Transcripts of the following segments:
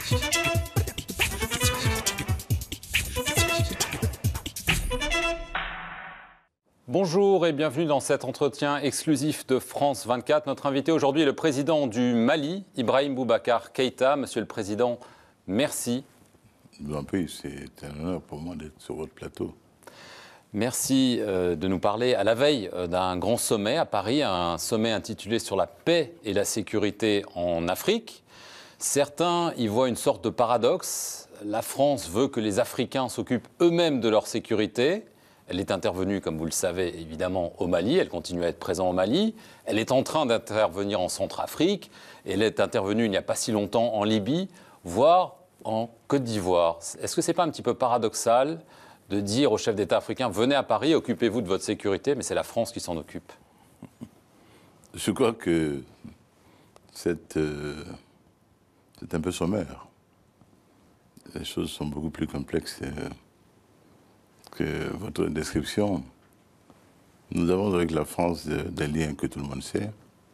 Bonjour et bienvenue dans cet entretien exclusif de France 24. Notre invité aujourd'hui est le président du Mali, Ibrahim Boubacar Keïta. Monsieur le Président, merci. Je vous en prie, c'est un honneur pour moi d'être sur votre plateau. Merci de nous parler à la veille d'un grand sommet à Paris, un sommet intitulé « Sur la paix et la sécurité en Afrique ». Certains y voient une sorte de paradoxe. La France veut que les Africains s'occupent eux-mêmes de leur sécurité. Elle est intervenue, comme vous le savez, évidemment, au Mali. Elle continue à être présente au Mali. Elle est en train d'intervenir en Centrafrique. Elle est intervenue il n'y a pas si longtemps en Libye, voire en Côte d'Ivoire. Est-ce que ce n'est pas un petit peu paradoxal de dire aux chefs d'État africains « Venez à Paris, occupez-vous de votre sécurité », mais c'est la France qui s'en occupe? Je crois que c'est un peu sommaire. Les choses sont beaucoup plus complexes que votre description. Nous avons avec la France des liens que tout le monde sait,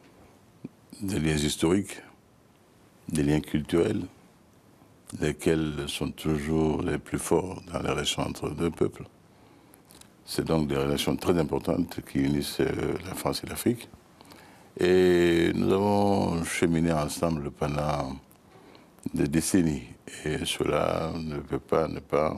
des liens historiques, des liens culturels, lesquels sont toujours les plus forts dans les relations entre deux peuples. C'est donc des relations très importantes qui unissent la France et l'Afrique. Et nous avons cheminé ensemble pendant des décennies. Et cela ne peut pas ne pas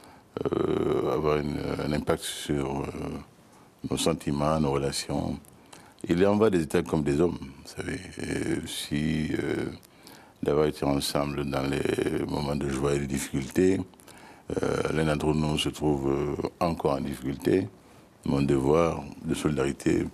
avoir un impact sur nos sentiments, nos relations. Il en va des États comme des hommes, vous savez. Et si d'avoir été ensemble dans les moments de joie et de difficulté, l'un d'entre nous se trouve encore en difficulté, mon devoir de solidarité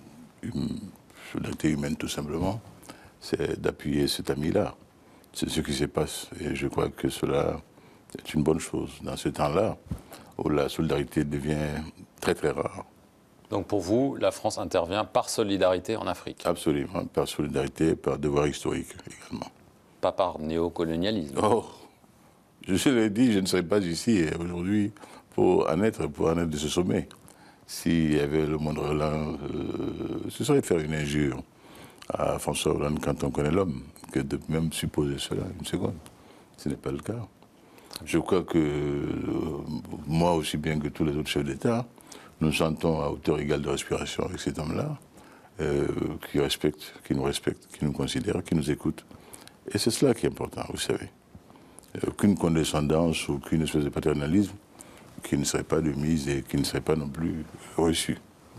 humaine tout simplement, c'est d'appuyer cet ami-là. C'est ce qui se passe et je crois que cela est une bonne chose dans ce temps-là où la solidarité devient très très rare. Donc pour vous, la France intervient par solidarité en Afrique? Absolument, par solidarité, par devoir historique également. Pas par néocolonialisme? Oh, je l'ai dit, je ne serais pas ici aujourd'hui pour en être de ce sommet. S'il y avait le monde Hollande, ce serait faire une injure à François Hollande quand on connaît l'homme, que de même supposer cela une seconde. Ce n'est pas le cas. Je crois que moi aussi bien que tous les autres chefs d'État, nous sentons à hauteur égale de respiration avec cet homme-là, qui nous respecte, qui nous considère, qui nous écoute. Et c'est cela qui est important, vous savez. Aucune condescendance, aucune espèce de paternalisme qui ne serait pas de mise et qui ne serait pas non plus reçu.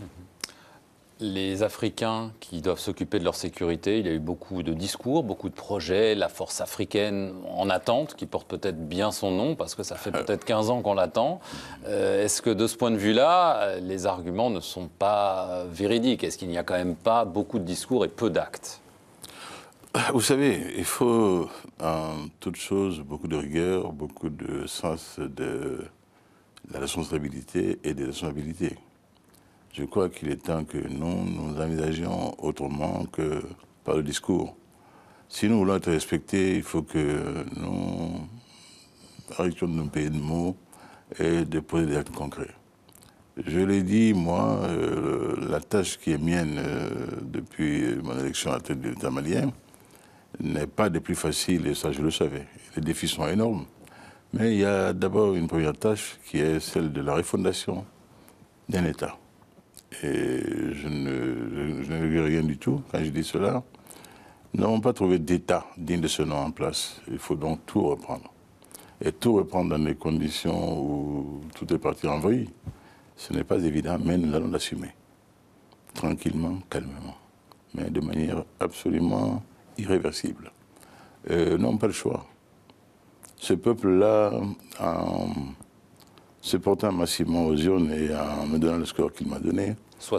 Les Africains qui doivent s'occuper de leur sécurité, il y a eu beaucoup de discours, beaucoup de projets, la force africaine en attente, qui porte peut-être bien son nom, parce que ça fait peut-être 15 ans qu'on l'attend. Est-ce que de ce point de vue-là, les arguments ne sont pas véridiques? Est-ce qu'il n'y a quand même pas beaucoup de discours et peu d'actes? Vous savez, il faut en toute chose beaucoup de rigueur, beaucoup de sens de la responsabilité et des responsabilités. Je crois qu'il est temps que nous envisagions autrement que par le discours. Si nous voulons être respectés, il faut que nous arrêtions de nous payer de mots et de poser des actes concrets. Je l'ai dit, moi, la tâche qui est mienne depuis mon élection à la tête de l'État malien n'est pas des plus faciles, et ça je le savais. Les défis sont énormes. Mais il y a d'abord une première tâche qui est celle de la refondation d'un État. Et je ne regrette rien du tout quand je dis cela. Nous n'avons pas trouvé d'État digne de ce nom en place. Il faut donc tout reprendre. Et tout reprendre dans des conditions où tout est parti en vrille, ce n'est pas évident, mais nous allons l'assumer. Tranquillement, calmement. Mais de manière absolument irréversible. Nous n'avons pas le choix. Ce peuple-là, en se portant massivement aux urnes et en me donnant le score qu'il m'a donné,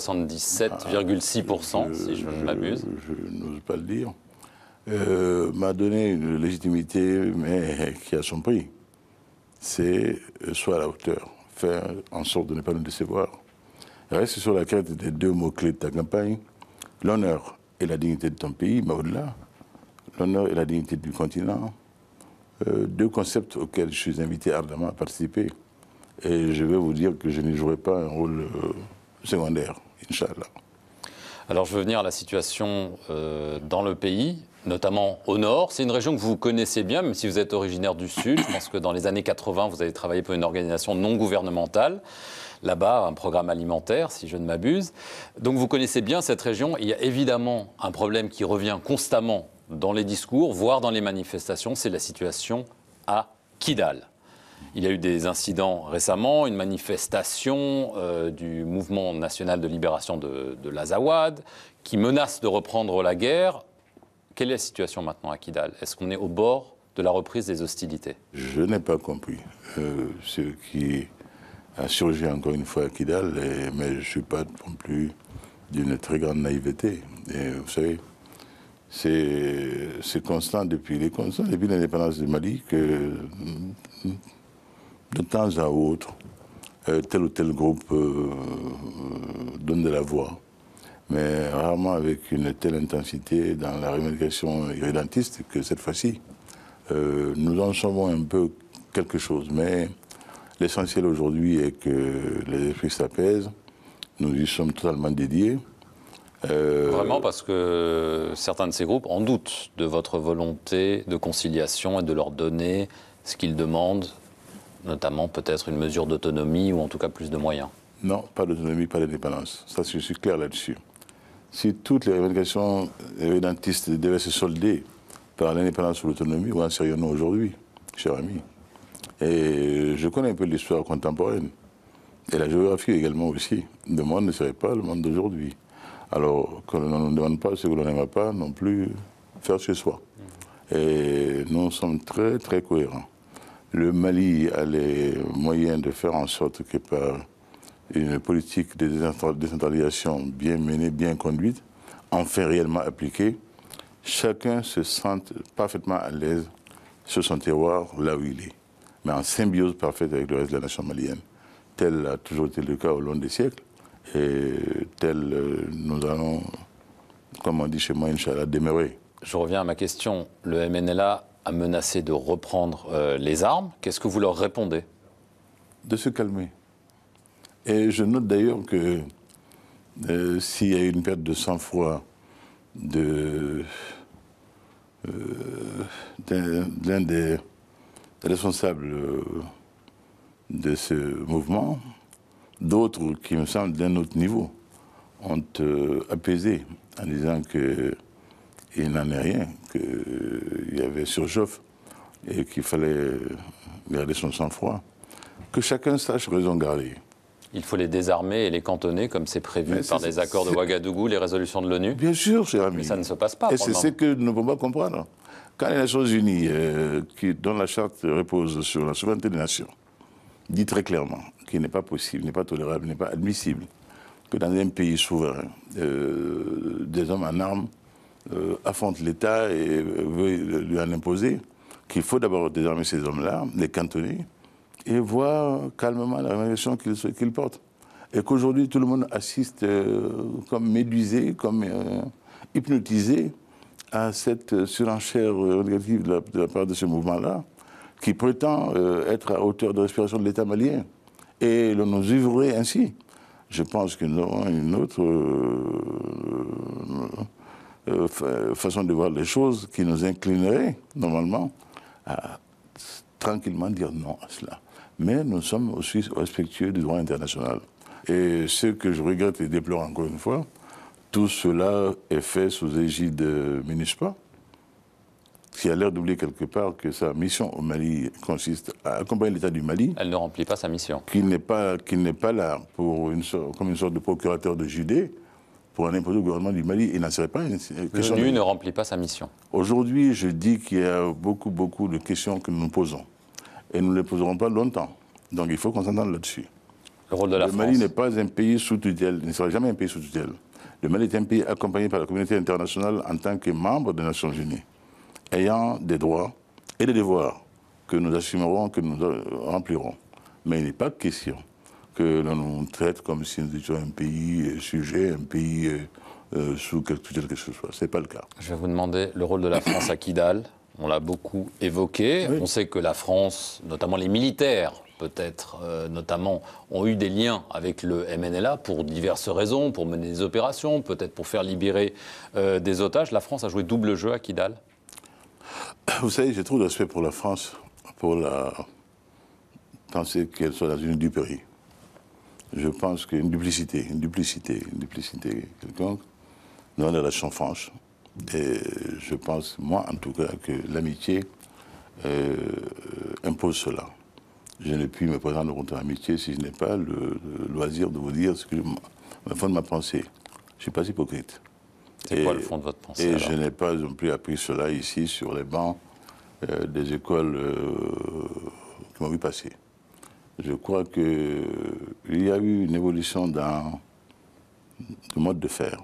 77,6%, si je ne m'abuse. Je n'ose pas le dire. M'a donné une légitimité, mais qui a son prix. C'est soit à la hauteur, faire en sorte de ne pas nous décevoir. Reste sur la crête des deux mots-clés de ta campagne, l'honneur et la dignité de ton pays, mais au-delà, l'honneur et la dignité du continent. Deux concepts auxquels je suis invité ardemment à participer. Et je vais vous dire que je n'y jouerai pas un rôle secondaire, Inch'Allah. Alors je veux venir à la situation dans le pays. notamment au nord. C'est une région que vous connaissez bien, même si vous êtes originaire du sud. Je pense que dans les années 80, vous avez travaillé pour une organisation non gouvernementale. Là-bas, un programme alimentaire, si je ne m'abuse. Donc vous connaissez bien cette région. Il y a évidemment un problème qui revient constamment dans les discours, voire dans les manifestations, c'est la situation à Kidal. Il y a eu des incidents récemment, une manifestation du mouvement national de libération de l'Azawad qui menace de reprendre la guerre. Quelle est la situation maintenant à Kidal? Est-ce qu'on est au bord de la reprise des hostilités? Je n'ai pas compris ce qui a surgi encore une fois à Kidal, mais je ne suis pas non plus d'une très grande naïveté. Et vous savez, c'est constant depuis l'indépendance du Mali que de temps à autre, tel ou tel groupe donne de la voix, mais rarement avec une telle intensité dans la revendication irrédentiste que cette fois-ci. Nous en savons un peu quelque chose, mais l'essentiel aujourd'hui est que les esprits s'apaisent, nous y sommes totalement dédiés. Vraiment parce que certains de ces groupes en doutent de votre volonté de conciliation et de leur donner ce qu'ils demandent, notamment peut-être une mesure d'autonomie ou en tout cas plus de moyens. Non, pas d'autonomie, pas d'indépendance. Ça, je suis clair là-dessus. Si toutes les revendications irrédentistes devaient se solder par l'indépendance ou l'autonomie, où en serions-nous aujourd'hui, cher ami? Et je connais un peu l'histoire contemporaine, et la géographie également aussi. Le monde ne serait pas le monde d'aujourd'hui. Alors, qu'on ne nous demande pas ce que l'on n'aimerait pas non plus faire chez soi. Et nous sommes très, très cohérents. Le Mali a les moyens de faire en sorte que par une politique de décentralisation bien menée, bien conduite, enfin réellement appliquée, chacun se sente parfaitement à l'aise sur son terroir, là où il est, mais en symbiose parfaite avec le reste de la nation malienne. Tel a toujours été le cas au long des siècles, et tel nous allons, comme on dit chez moi, Inch'Allah, demeurer. Je reviens à ma question. Le MNLA a menacé de reprendre les armes. Qu'est-ce que vous leur répondez? De se calmer. Et je note d'ailleurs que s'il y a eu une perte de sang-froid d'un des responsables de ce mouvement, d'autres qui me semblent d'un autre niveau ont apaisé en disant qu'il n'en est rien, qu'il y avait surchauffe et qu'il fallait garder son sang-froid. Que chacun sache raison garder. Il faut les désarmer et les cantonner comme c'est prévu par des accords de Ouagadougou, les résolutions de l'ONU. Bien sûr, cher ami. Mais ça ne se passe pas. Et c'est ce que nous ne pouvons pas comprendre. Quand les Nations Unies, dont la charte repose sur la souveraineté des nations, dit très clairement qu'il n'est pas possible, n'est pas tolérable, n'est pas admissible que dans un pays souverain, des hommes en armes affrontent l'État et veulent lui en imposer, qu'il faut d'abord désarmer ces hommes-là, les cantonner, et voir calmement la révélation qu'ils portent. Et qu'aujourd'hui, tout le monde assiste comme médusé, comme hypnotisé à cette surenchère négative de la part de ce mouvement-là, qui prétend être à hauteur de respiration de l'État malien. Et l'on nous livrerait ainsi. Je pense que nous aurons une autre façon de voir les choses qui nous inclinerait, normalement, à tranquillement dire non à cela. Mais nous sommes aussi respectueux du droit international. Et ce que je regrette et déplore encore une fois, tout cela est fait sous égide de MINUSPA, qui a l'air d'oublier quelque part que sa mission au Mali consiste à accompagner l'État du Mali. Elle ne remplit pas sa mission. Qu'il n'est pas là pour comme une sorte de procurateur de Judée pour en imposer au gouvernement du Mali. Il n'en serait pas une question. L'ONU ne remplit pas sa mission. Aujourd'hui, je dis qu'il y a beaucoup de questions que nous nous posons. Et nous ne les poserons pas longtemps. Donc il faut qu'on s'entende là-dessus. Le rôle de la France. Le Mali n'est pas un pays sous tutelle, il ne sera jamais un pays sous tutelle. Le Mali est un pays accompagné par la communauté internationale en tant que membre des Nations Unies, ayant des droits et des devoirs que nous assumerons, que nous remplirons. Mais il n'est pas question que l'on nous traite comme si nous étions un pays sujet, un pays sous quelque tutelle que ce soit. Ce n'est pas le cas. Je vais vous demander le rôle de la France à Kidal. On l'a beaucoup évoqué. Oui. On sait que la France, notamment les militaires, peut-être, notamment, ont eu des liens avec le MNLA pour diverses raisons, pour mener des opérations, peut-être pour faire libérer des otages. La France a joué double jeu à Kidal. Vous savez, j'ai trop de respect pour la France, pour la penser qu'elle soit dans une duperie. Je pense qu'une duplicité quelconque, dans la relation franche. Et je pense, moi en tout cas, que l'amitié impose cela. Je ne puis me présenter contre l'amitié si je n'ai pas le loisir de vous dire ce que le fond de ma pensée. Je ne suis pas hypocrite. C'est quoi le fond de votre pensée? Et alors je n'ai pas non plus appris cela ici sur les bancs des écoles qui m'ont vu passer. Je crois qu'il y a eu une évolution dans le mode de faire.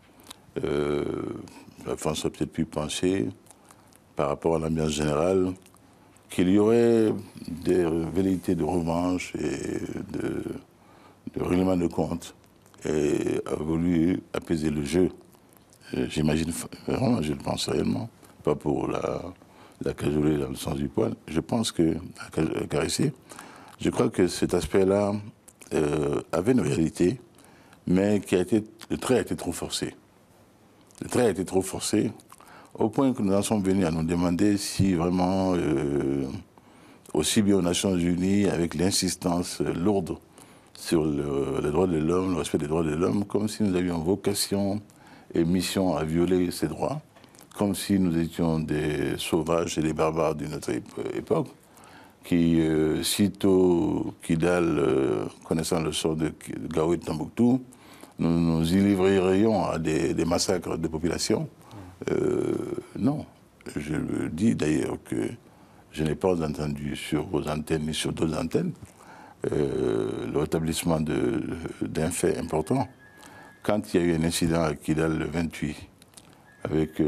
La France aurait peut-être pu penser, par rapport à l'ambiance générale, qu'il y aurait des velléités de revanche et de règlement de compte, et a voulu apaiser le jeu. J'imagine vraiment, je le pense réellement, pas pour la cajoler dans le sens du poil. Je pense que, la caresser, je crois que cet aspect-là avait une réalité, mais le trait a été trop forcé. Le trait a été trop forcé, au point que nous en sommes venus à nous demander si vraiment, aussi bien aux Nations Unies, avec l'insistance lourde sur les droits de l'homme, le respect des droits de l'homme, comme si nous avions vocation et mission à violer ces droits, comme si nous étions des sauvages et des barbares d'une autre époque, qui, sitôt Kidal, connaissant le sort de Gao et de Tombouctou, nous nous y livrerions à des massacres de population. Non. Je le dis d'ailleurs que je n'ai pas entendu sur vos antennes ni sur d'autres antennes le rétablissement d'un fait important. Quand il y a eu un incident à Kidal le 28, avec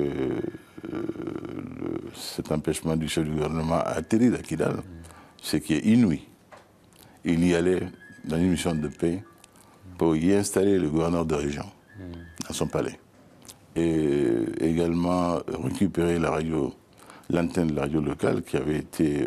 cet empêchement du chef du gouvernement à atterrir à Kidal, ce qui est inouï. Il y allait dans une mission de paix pour y installer le gouverneur de région dans son palais. Et également récupérer l'antenne de la radio locale qui avait été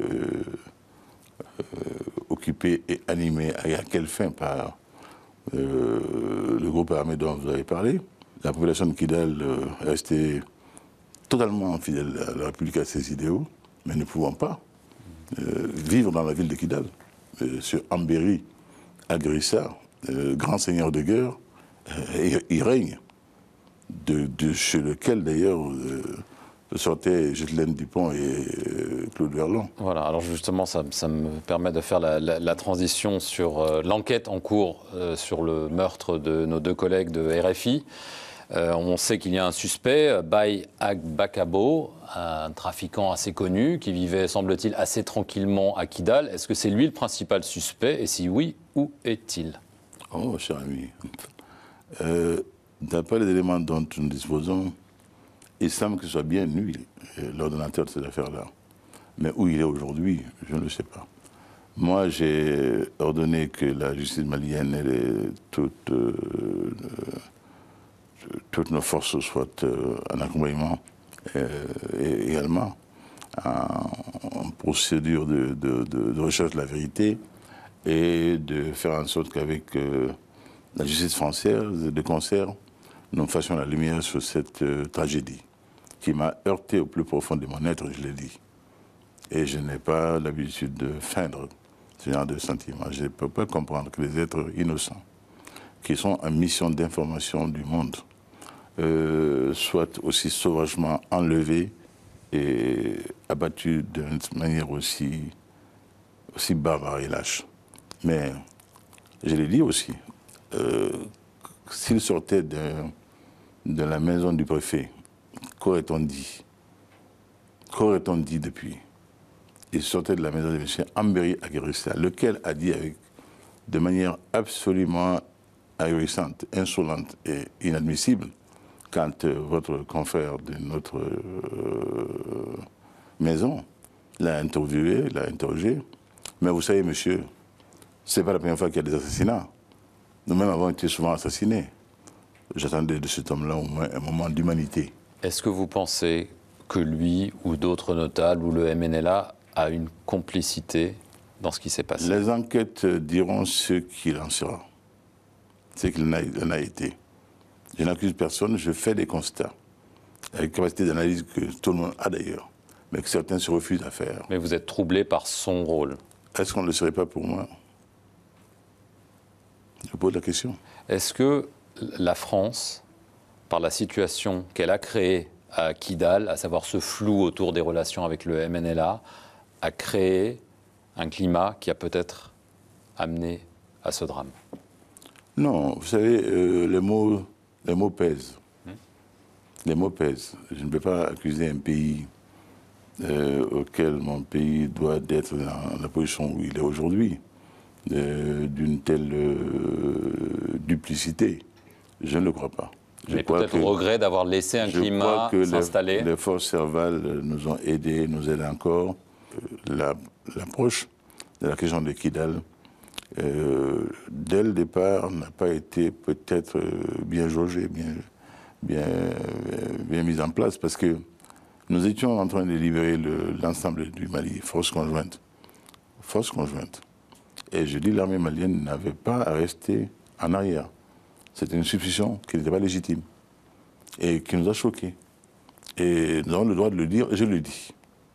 occupée et animée à quelle fin par le groupe armé dont vous avez parlé. La population de Kidal est restée totalement fidèle à la République, à ses idéaux, mais ne pouvant pas vivre dans la ville de Kidal. Sur Ambéry, Agrissa, grand seigneur de guerre, il règne, chez lequel d'ailleurs sortaient Ghislaine Dupont et Claude Verlon. Voilà, alors justement, ça me permet de faire la transition sur l'enquête en cours sur le meurtre de nos deux collègues de RFI. On sait qu'il y a un suspect, Baye Agbakabo, un trafiquant assez connu, qui vivait, semble-t-il, assez tranquillement à Kidal. Est-ce que c'est lui le principal suspect? Et si oui, où est-il? Oh, cher ami, d'après les éléments dont nous disposons, il semble que ce soit bien lui, l'ordonnateur de cette affaire-là. Mais où il est aujourd'hui, je ne le sais pas. Moi, j'ai ordonné que la justice malienne et toutes nos forces soient en accompagnement et également en procédure de recherche de la vérité et de faire en sorte qu'avec la justice française, de concert, nous fassions la lumière sur cette tragédie qui m'a heurté au plus profond de mon être, je l'ai dit. Et je n'ai pas l'habitude de feindre ce genre de sentiments. Je ne peux pas comprendre que les êtres innocents, qui sont en mission d'information du monde, soient aussi sauvagement enlevés et abattus d'une manière aussi barbare et lâche. Mais je l'ai dit aussi, s'ils sortaient de la maison du préfet, qu'aurait-on dit? Qu'aurait-on dit depuis? Ils sortaient de la maison de M. Ambéry Agrissa, lequel a dit de manière absolument ahurissante, insolente et inadmissible, quand votre confrère de notre maison l'a interviewé, l'a interrogé. Mais vous savez, monsieur, ce n'est pas la première fois qu'il y a des assassinats. Nous-mêmes avons été souvent assassinés. J'attendais de cet homme-là au moins un moment d'humanité. Est-ce que vous pensez que lui ou d'autres notables ou le MNLA a une complicité dans ce qui s'est passé? Les enquêtes diront ce qu'il en sera, ce qu'il en a été. Je n'accuse personne, je fais des constats, avec capacité d'analyse que tout le monde a d'ailleurs, mais que certains se refusent à faire. Mais vous êtes troublé par son rôle. Est-ce qu'on ne le serait pas pour moi? Je pose la question. Est-ce que la France, par la situation qu'elle a créée à Kidal, à savoir ce flou autour des relations avec le MNLA, a créé un climat qui a peut-être amené à ce drame? Non, vous savez, les mots pèsent. Les mots pèsent. Je ne peux pas accuser un pays auquel mon pays doit être dans la position où il est aujourd'hui, d'une telle duplicité. Je ne le crois pas. Mais peut-être au regret d'avoir laissé un climat s'installer. Les forces servales nous ont aidés, nous aident encore. L'approche de la question de Kidal, dès le départ, n'a pas été peut-être bien jaugée, bien mise en place, parce que nous étions en train de libérer l'ensemble du Mali, force conjointe. Force conjointe. Et je dis l'armée malienne n'avait pas à rester en arrière. C'était une substitution qui n'était pas légitime et qui nous a choqués. Et nous avons le droit de le dire, et je le dis.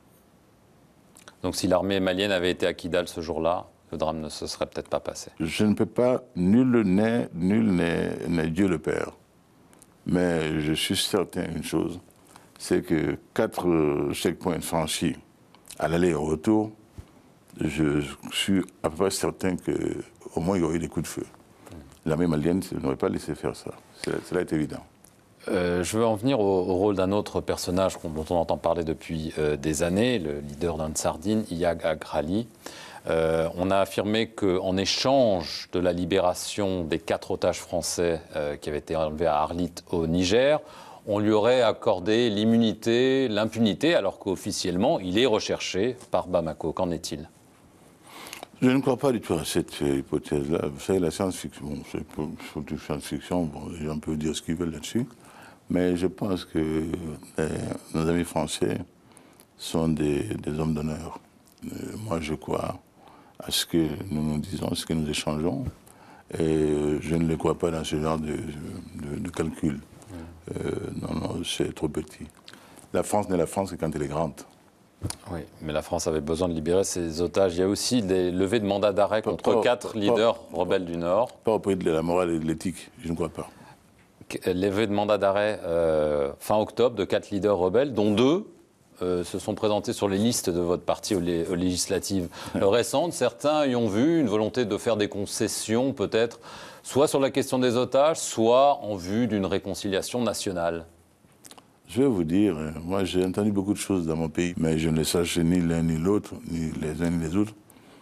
Donc si l'armée malienne avait été à Kidal ce jour-là, le drame ne se serait peut-être pas passé. Je ne peux pas, nul n'est Dieu le Père. Mais je suis certain d'une chose, c'est que 4 checkpoints franchis à l'aller et au retour, je suis à peu près certain qu'au moins il y aurait eu des coups de feu. L'armée malienne n'aurait pas laissé faire ça. Cela est évident. Je veux en venir au rôle d'un autre personnage dont on entend parler depuis des années, le leader d'Ansardine, Iyad Agrali. On a affirmé qu'en échange de la libération des 4 otages français qui avaient été enlevés à Arlit au Niger, on lui aurait accordé l'immunité, l'impunité, alors qu'officiellement, il est recherché par Bamako. Qu'en est-il? Je ne crois pas du tout à cette hypothèse-là. Vous savez, la science-fiction, c'est surtout science-fiction, les gens peuvent dire ce qu'ils veulent là-dessus, mais je pense que nos amis français sont des hommes d'honneur. Moi, je crois à ce que nous nous disons, ce que nous échangeons, et je ne les crois pas dans ce genre de calcul. Non, c'est trop petit. La France n'est la France que quand elle est grande. Oui, mais la France avait besoin de libérer ses otages. Il y a aussi des levées de mandats d'arrêt contre 4 leaders rebelles du Nord. Pas au prix de la morale et de l'éthique, je ne crois pas. Levée de mandat d'arrêt fin octobre de 4 leaders rebelles, dont 2 se sont présentés sur les listes de votre parti aux législatives récentes. Certains y ont vu une volonté de faire des concessions, peut-être, soit sur la question des otages, soit en vue d'une réconciliation nationale. Je vais vous dire, moi j'ai entendu beaucoup de choses dans mon pays, mais je ne sache ni l'un ni l'autre, ni les uns ni les autres,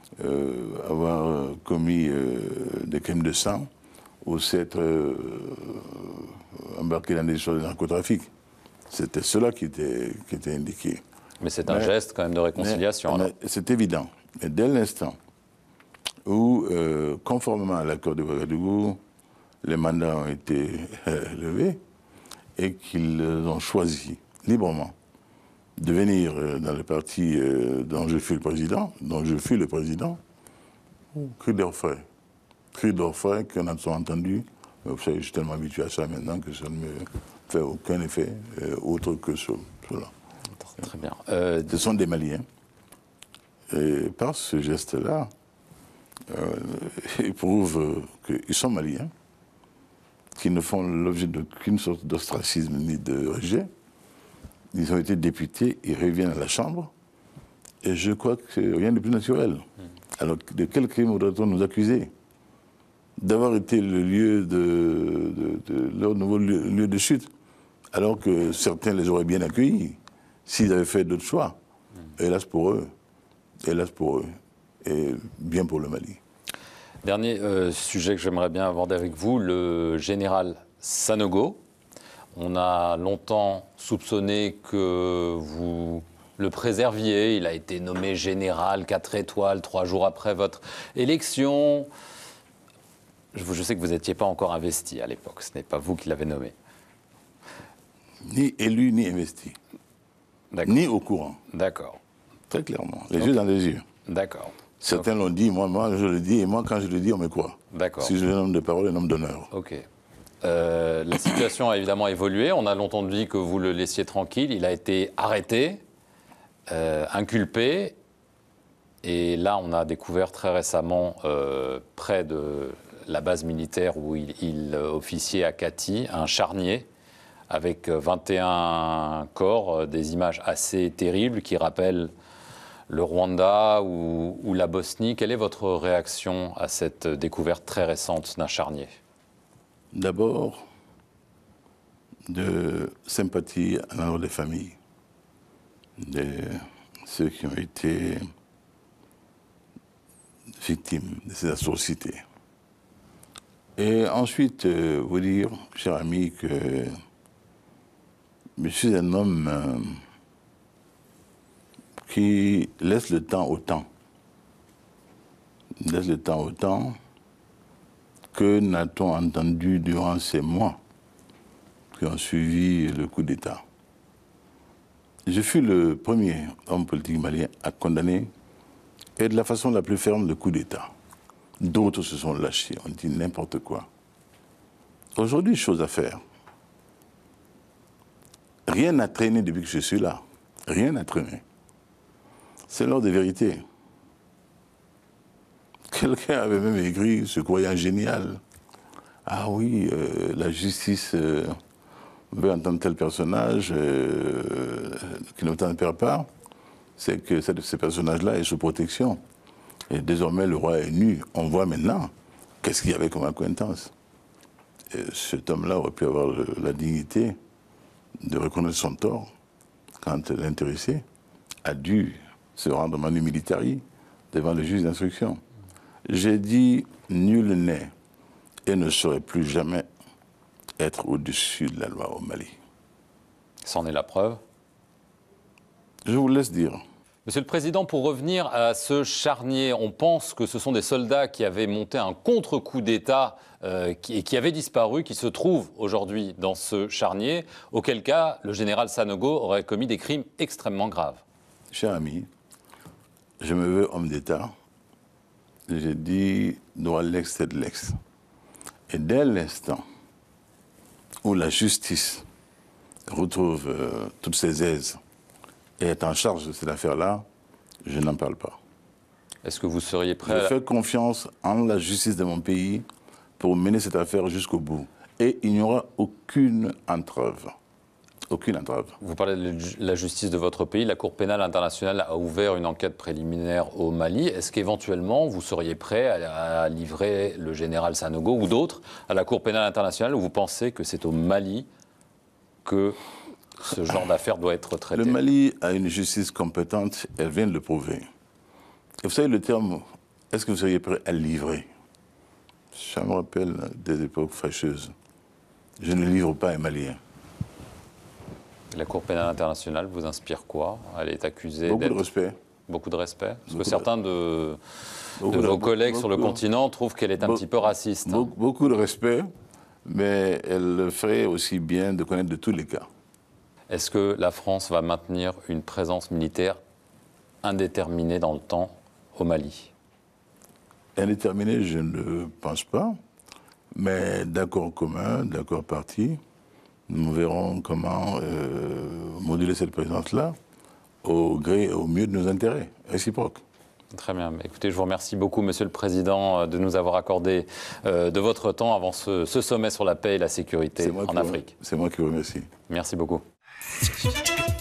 avoir commis des crimes de sang ou s'être embarqué dans des choses de narcotrafic. C'était cela qui était indiqué. Mais c'est un geste quand même de réconciliation. C'est évident. Mais dès l'instant où, conformément à l'accord de Ouagadougou, les mandats ont été levés, et qu'ils ont choisi librement de venir dans le parti dont je fus le président, cri d'orfraie. Cri d'orfraie qu'on a entendu. Vous savez, je suis tellement habitué à ça maintenant que ça ne me fait aucun effet autre que cela. Très bien. Ce sont des Maliens. Et par ce geste-là, ils prouvent qu'ils sont Maliens, qui ne font l'objet d'aucune sorte d'ostracisme ni de rejet. Ils ont été députés, ils reviennent à la Chambre, et je crois que c'est rien de plus naturel. Alors, de quel crime voudrait-on nous accuser? D'avoir été le lieu de leur nouveau lieu de chute, alors que certains les auraient bien accueillis, s'ils avaient fait d'autres choix. Hélas pour eux, et bien pour le Mali. Dernier sujet que j'aimerais bien aborder avec vous, le général Sanogo. On a longtemps soupçonné que vous le préserviez. Il a été nommé général 4 étoiles 3 jours après votre élection. Je sais que vous n'étiez pas encore investi à l'époque. Ce n'est pas vous qui l'avez nommé. Ni élu, ni investi. Ni au courant. D'accord. Très clairement. Les yeux dans les yeux. D'accord. Certains l'ont dit, moi je le dis, et moi quand je le dis, on me croit. D'accord. Si je suis un homme de parole, un homme d'honneur. Ok. La situation a évidemment évolué. On a longtemps dit que vous le laissiez tranquille. Il a été arrêté, inculpé. Et là, on a découvert très récemment, près de la base militaire où il officiait à Kati, un charnier avec 21 corps, des images assez terribles qui rappellent le Rwanda ou la Bosnie. Quelle est votre réaction à cette découverte très récente d'un charnier ? D'abord, de sympathie à l'endroit des familles, de ceux qui ont été victimes de ces atrocités. Et ensuite, vous dire, cher ami, que je suis un homme qui laisse le temps au temps. Laisse le temps au temps. Que n'a-t-on entendu durant ces mois qui ont suivi le coup d'État? Je fus le premier homme politique malien à condamner, et de la façon la plus ferme, le coup d'État. D'autres se sont lâchés, on dit n'importe quoi. Aujourd'hui, chose à faire. Rien n'a traîné depuis que je suis là. Rien n'a traîné. C'est l'heure de vérité. Quelqu'un avait même écrit, se croyant génial. Ah oui, la justice veut entendre tel personnage qui ne tempère pas. C'est que ce personnage-là est sous protection. Et désormais, le roi est nu. On voit maintenant qu'est-ce qu'il y avait comme accointance. Et cet homme-là aurait pu avoir la dignité de reconnaître son tort quand l'intéressé a dû se rendre manu militari devant le juge d'instruction. J'ai dit, nul n'est et ne saurait plus jamais être au-dessus de la loi au Mali. C'en est la preuve. Je vous laisse dire. Monsieur le Président, pour revenir à ce charnier, on pense que ce sont des soldats qui avaient monté un contre-coup d'État et qui avaient disparu, qui se trouvent aujourd'hui dans ce charnier, auquel cas le général Sanogo aurait commis des crimes extrêmement graves. Cher ami, je me veux homme d'État. J'ai dit, droit lex c'est de l'ex. Et dès l'instant où la justice retrouve toutes ses aises et est en charge de cette affaire-là, je n'en parle pas. Est-ce que vous seriez prêt Je fais confiance en la justice de mon pays pour mener cette affaire jusqu'au bout. Et il n'y aura aucune entrave. Aucune entrave. Vous parlez de la justice de votre pays. La Cour pénale internationale a ouvert une enquête préliminaire au Mali. Est-ce qu'éventuellement, vous seriez prêt à livrer le général Sanogo ou d'autres à la Cour pénale internationale, où vous pensez que c'est au Mali que ce genre d'affaires doit être traité? Le Mali a une justice compétente, elle vient de le prouver. Et vous savez le terme, est-ce que vous seriez prêt à livrer? Ça me rappelle des époques fâcheuses. Je ne livre pas un Malien. La Cour pénale internationale vous inspire quoi? Elle est accusée Beaucoup de respect. Beaucoup de respect? Parce Beaucoup que certains de vos collègues sur le continent trouvent qu'elle est un petit peu raciste. Beaucoup de respect, mais elle le ferait aussi bien de connaître de tous les cas. Est-ce que la France va maintenir une présence militaire indéterminée dans le temps au Mali? Indéterminée, je ne pense pas, mais d'accord commun, d'accord parti. Nous verrons comment moduler cette présence-là au gré et au mieux de nos intérêts réciproques. Très bien. Écoutez, je vous remercie beaucoup, Monsieur le Président, de nous avoir accordé de votre temps avant ce sommet sur la paix et la sécurité en Afrique. C'est moi qui vous remercie. Merci beaucoup.